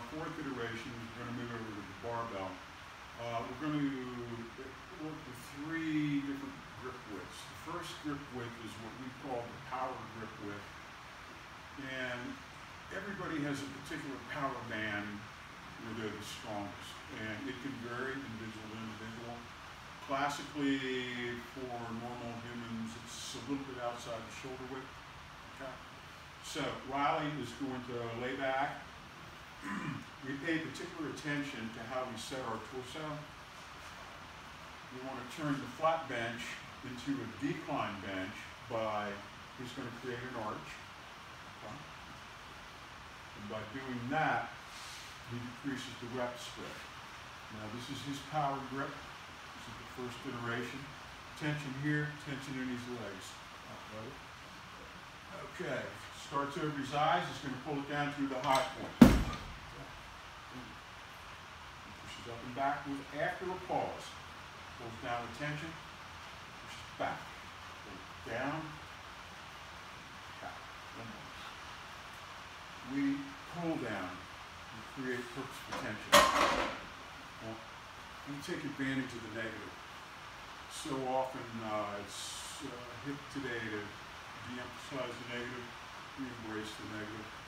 fourth iteration, we're going to move over to the barbell. We're going to work with three different grip widths. The first grip width is what we call the power grip width. And everybody has a particular power band where they're the strongest. And it can vary individual to individual. Classically, for normal humans, it's a little bit outside the shoulder width. Okay. So Riley is going to lay back. We pay particular attention to how we set our torso. We want to turn the flat bench into a decline bench by, he's going to create an arch. Okay. And by doing that, he decreases the rep split. Now this is his power grip. This is the first iteration. Tension here, tension in his legs. Okay, starts over his eyes, he's going to pull it down through the high point. Pushes up and back with after a pause. Pulls down with tension, pushes back. Pull down, back. We pull down and create purposeful tension. Well, we take advantage of the negative. So often it's hip today to de-emphasize the negative. We embrace the negative.